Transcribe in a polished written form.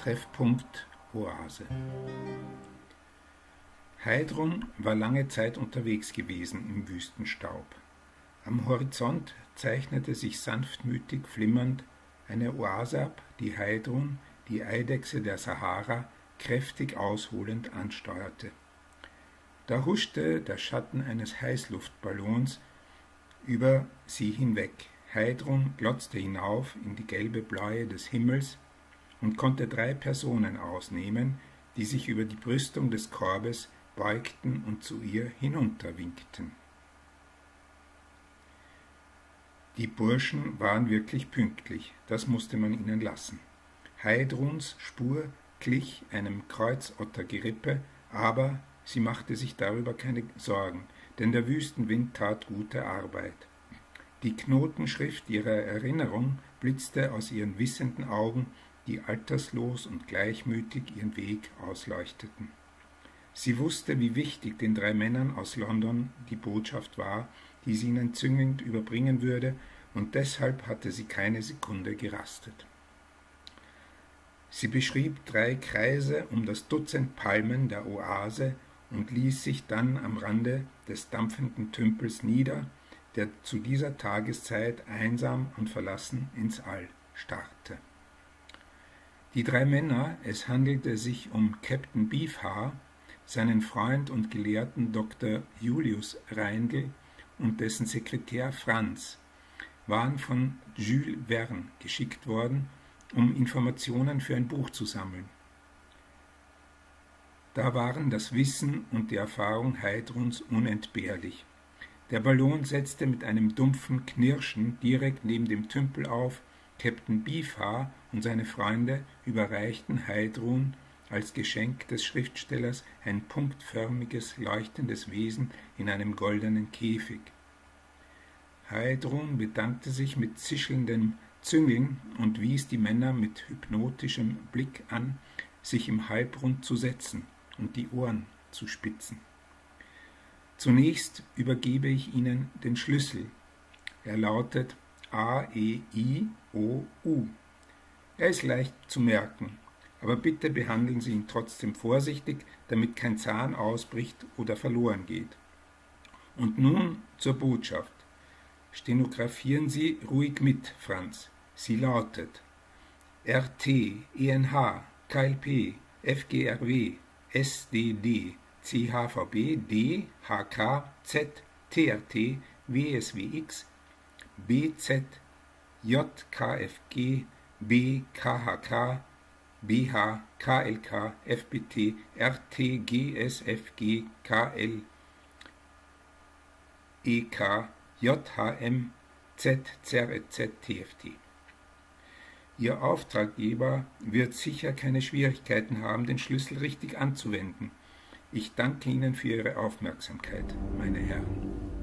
Treffpunkt Oase. Heidrun war lange Zeit unterwegs gewesen im Wüstenstaub. Am Horizont zeichnete sich sanftmütig flimmernd eine Oase ab, die Heidrun, die Eidechse der Sahara, kräftig ausholend ansteuerte. Da huschte der Schatten eines Heißluftballons über sie hinweg. Heidrun glotzte hinauf in die gelbe Bläue des Himmels und konnte 3 Personen ausnehmen, die sich über die Brüstung des Korbes beugten und zu ihr hinunterwinkten. Die Burschen waren wirklich pünktlich, das musste man ihnen lassen. Heidruns Spur glich einem Kreuzottergerippe, aber sie machte sich darüber keine Sorgen, denn der Wüstenwind tat gute Arbeit. Die Knotenschrift ihrer Erinnerung blitzte aus ihren wissenden Augen, die alterslos und gleichmütig ihren Weg ausleuchteten. Sie wusste, wie wichtig den 3 Männern aus London die Botschaft war, die sie ihnen züngend überbringen würde, und deshalb hatte sie keine Sekunde gerastet. Sie beschrieb 3 Kreise um das Dutzend Palmen der Oase und ließ sich dann am Rande des dampfenden Tümpels nieder, der zu dieser Tageszeit einsam und verlassen ins All starrte. Die 3 Männer, es handelte sich um Captain Beefhaar, seinen Freund und Gelehrten Dr. Julius Reindl und dessen Sekretär Franz, waren von Jules Verne geschickt worden, um Informationen für ein Buch zu sammeln. Da waren das Wissen und die Erfahrung Heidruns unentbehrlich. Der Ballon setzte mit einem dumpfen Knirschen direkt neben dem Tümpel auf. Captain Beefhaar und seine Freunde überreichten Heidrun als Geschenk des Schriftstellers ein punktförmiges, leuchtendes Wesen in einem goldenen Käfig. Heidrun bedankte sich mit zischelndem Züngeln und wies die Männer mit hypnotischem Blick an, sich im Halbrund zu setzen und die Ohren zu spitzen. Zunächst übergebe ich Ihnen den Schlüssel. Er lautet A-E-I-O-U. Er ist leicht zu merken, aber bitte behandeln Sie ihn trotzdem vorsichtig, damit kein Zahn ausbricht oder verloren geht. Und nun zur Botschaft. Stenografieren Sie ruhig mit, Franz. Sie lautet RT, ENH, KLP, FGRW, SDD, CHVB, D, HK, Z, TRT, WSWX, BZ, JKFG, BKHK, BH, KLK, FBT, RT, GSFG, KL, EK, JHM, ZZZ, TFT. Ihr Auftraggeber wird sicher keine Schwierigkeiten haben, den Schlüssel richtig anzuwenden. Ich danke Ihnen für Ihre Aufmerksamkeit, meine Herren.